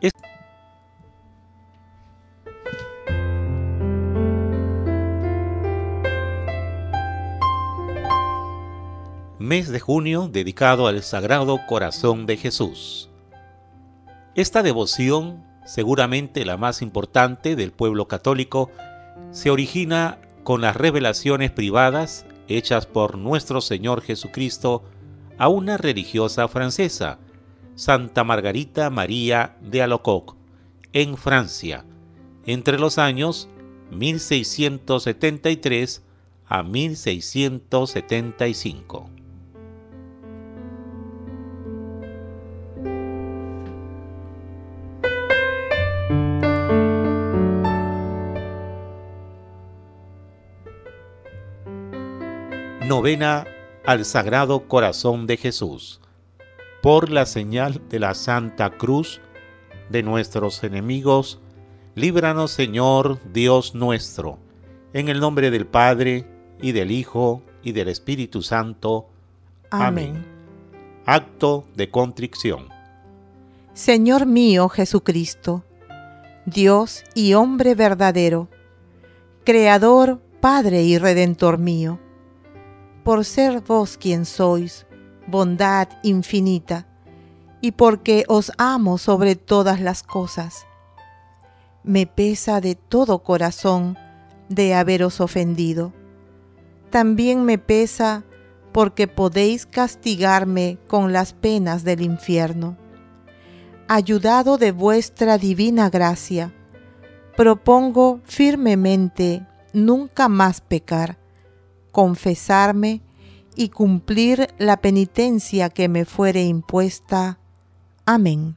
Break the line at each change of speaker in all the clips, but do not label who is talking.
Mes de junio dedicado al Sagrado Corazón de Jesús. Esta devoción, seguramente la más importante del pueblo católico, se origina con las revelaciones privadas hechas por nuestro Señor Jesucristo a una religiosa francesa, Santa Margarita María de Alacoque, en Francia, entre los años 1673 a 1675. Novena al Sagrado Corazón de Jesús. Por la señal de la Santa Cruz de nuestros enemigos, líbranos, Señor Dios nuestro, en el nombre del Padre, y del Hijo, y del Espíritu Santo. Amén. Acto de contrición.
Señor mío Jesucristo, Dios y hombre verdadero, Creador, Padre y Redentor mío, por ser vos quien sois, bondad infinita, y porque os amo sobre todas las cosas. Me pesa de todo corazón de haberos ofendido. También me pesa porque podéis castigarme con las penas del infierno. Ayudado de vuestra divina gracia, propongo firmemente nunca más pecar, confesarme y cumplir la penitencia que me fuere impuesta. Amén.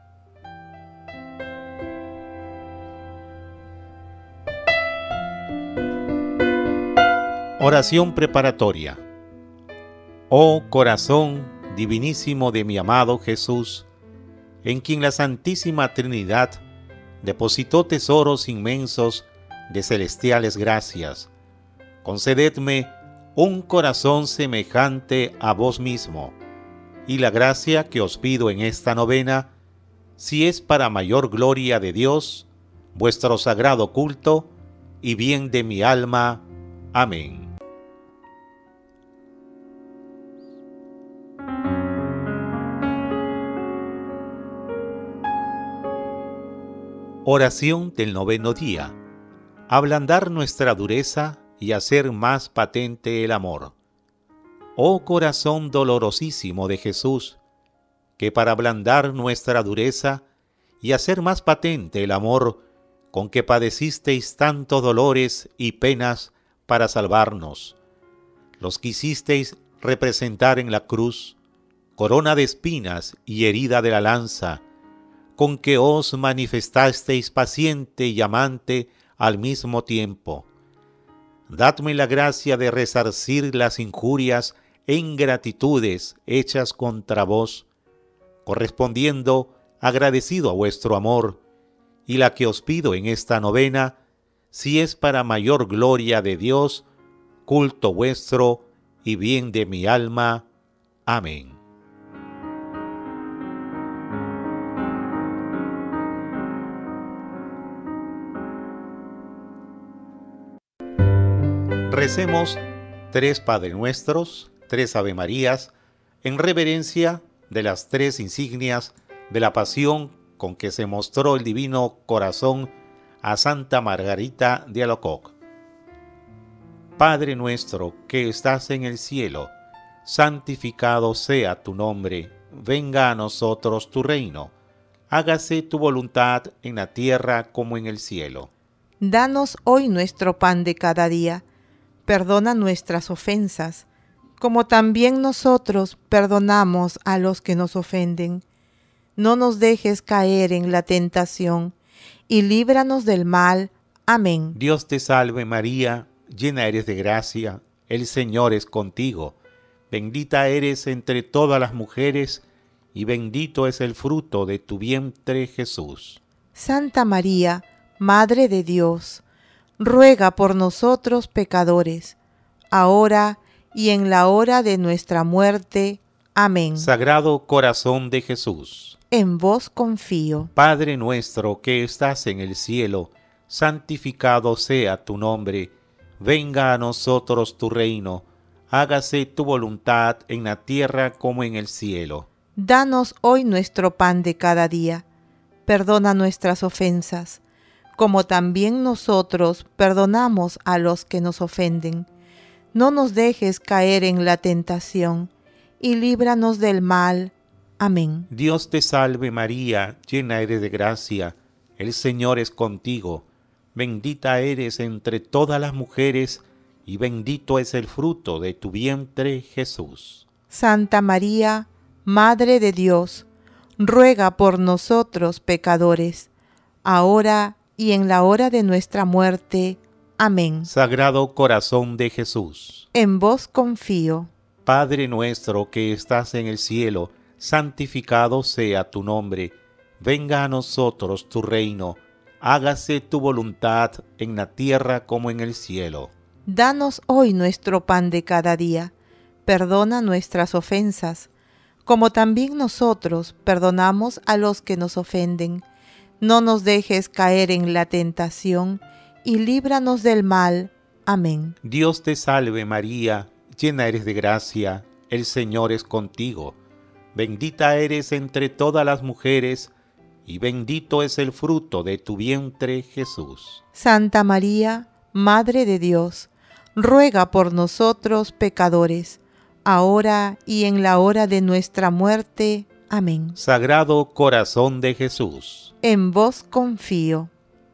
Oración preparatoria. Oh corazón divinísimo de mi amado Jesús, en quien la Santísima Trinidad depositó tesoros inmensos de celestiales gracias, concededme un corazón semejante a vos mismo, y la gracia que os pido en esta novena, si es para mayor gloria de Dios, vuestro sagrado culto y bien de mi alma. Amén. Oración del noveno día. Ablandar nuestra dureza y hacer más patente el amor. Oh corazón dolorosísimo de Jesús, que para ablandar nuestra dureza y hacer más patente el amor con que padecisteis tantos dolores y penas para salvarnos, los quisisteis representar en la cruz, corona de espinas y herida de la lanza, con que os manifestasteis paciente y amante al mismo tiempo. Dadme la gracia de resarcir las injurias e ingratitudes hechas contra vos, correspondiendo agradecido a vuestro amor, y la que os pido en esta novena, si es para mayor gloria de Dios, culto vuestro y bien de mi alma. Amén. Recemos 3 Padre Nuestros, 3 Ave Marías, en reverencia de las 3 insignias de la pasión con que se mostró el divino corazón a Santa Margarita de Alacoque. Padre nuestro que estás en el cielo, santificado sea tu nombre, venga a nosotros tu reino, hágase tu voluntad en la tierra como en el cielo.
Danos hoy nuestro pan de cada día. Perdona nuestras ofensas, como también nosotros perdonamos a los que nos ofenden. No nos dejes caer en la tentación, y líbranos del mal. Amén.
Dios te salve María, llena eres de gracia, el Señor es contigo. Bendita eres entre todas las mujeres, y bendito es el fruto de tu vientre, Jesús.
Santa María, Madre de Dios, ruega por nosotros pecadores, ahora y en la hora de nuestra muerte. Amén.
Sagrado Corazón de Jesús,
En vos confío.
Padre nuestro que estás en el cielo, santificado sea tu nombre. Venga a nosotros tu reino. Hágase tu voluntad en la tierra como en el cielo.
Danos hoy nuestro pan de cada día. Perdona nuestras ofensas, como también nosotros perdonamos a los que nos ofenden. No nos dejes caer en la tentación, y líbranos del mal. Amén.
Dios te salve María, llena eres de gracia, el Señor es contigo. Bendita eres entre todas las mujeres, y bendito es el fruto de tu vientre, Jesús.
Santa María, Madre de Dios, ruega por nosotros pecadores, ahora y en la hora de nuestra muerte. Amén.
Sagrado Corazón de Jesús.
En vos confío.
Padre nuestro que estás en el cielo, santificado sea tu nombre. Venga a nosotros tu reino. Hágase tu voluntad en la tierra como en el cielo.
Danos hoy nuestro pan de cada día. Perdona nuestras ofensas, como también nosotros perdonamos a los que nos ofenden. No nos dejes caer en la tentación, y líbranos del mal. Amén.
Dios te salve María, llena eres de gracia, el Señor es contigo. Bendita eres entre todas las mujeres, y bendito es el fruto de tu vientre, Jesús.
Santa María, Madre de Dios, ruega por nosotros pecadores, ahora y en la hora de nuestra muerte. Amén.
Sagrado Corazón de Jesús.
En vos confío.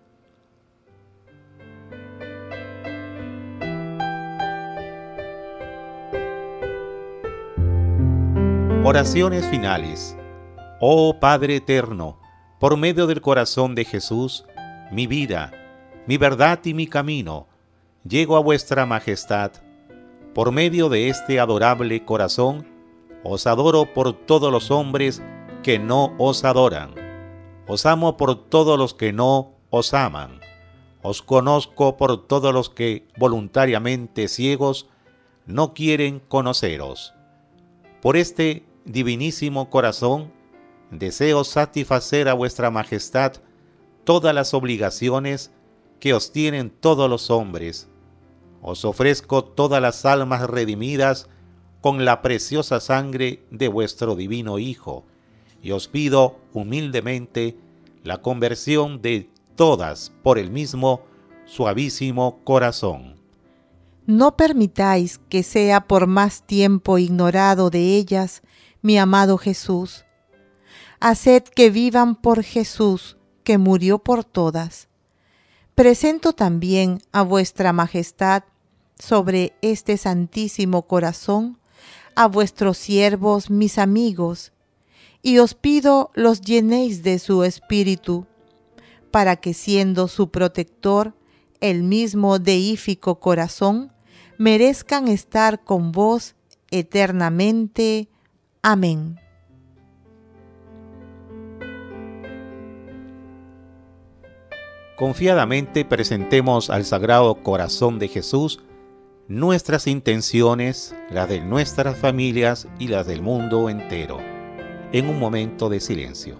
Oraciones finales. Oh Padre eterno, por medio del corazón de Jesús, mi vida, mi verdad y mi camino, llego a vuestra majestad. Por medio de este adorable corazón, os adoro por todos los hombres que no os adoran. Os amo por todos los que no os aman. Os conozco por todos los que, voluntariamente ciegos, no quieren conoceros. Por este divinísimo corazón, deseo satisfacer a vuestra majestad todas las obligaciones que os tienen todos los hombres. Os ofrezco todas las almas redimidas con la preciosa sangre de vuestro divino Hijo, y os pido humildemente la conversión de todas por el mismo suavísimo corazón.
No permitáis que sea por más tiempo ignorado de ellas mi amado Jesús. Haced que vivan por Jesús, que murió por todas. Presento también a vuestra majestad sobre este santísimo corazón a vuestros siervos, mis amigos, y os pido los llenéis de su espíritu, para que siendo su protector, el mismo deífico corazón, merezcan estar con vos eternamente. Amén.
Confiadamente presentemos al Sagrado Corazón de Jesús nuestras intenciones, las de nuestras familias y las del mundo entero, en un momento de silencio.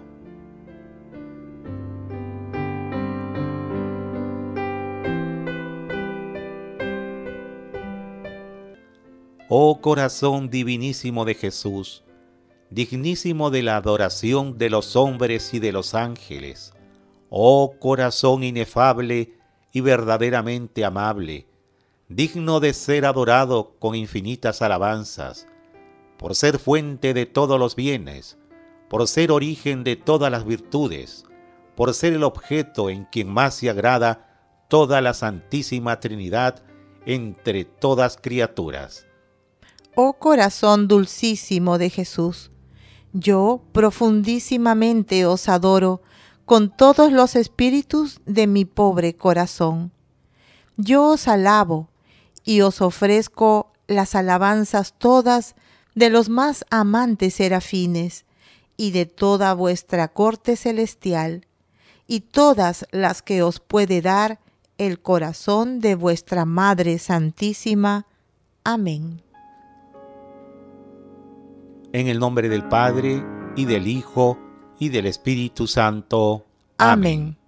Oh corazón divinísimo de Jesús, dignísimo de la adoración de los hombres y de los ángeles, oh corazón inefable y verdaderamente amable, digno de ser adorado con infinitas alabanzas, por ser fuente de todos los bienes, por ser origen de todas las virtudes, por ser el objeto en quien más se agrada toda la Santísima Trinidad entre todas criaturas.
Oh corazón dulcísimo de Jesús, yo profundísimamente os adoro con todos los espíritus de mi pobre corazón. Yo os alabo y os ofrezco las alabanzas todas de los más amantes serafines y de toda vuestra corte celestial, y todas las que os puede dar el corazón de vuestra Madre Santísima. Amén.
En el nombre del Padre, y del Hijo, y del Espíritu Santo.
Amén.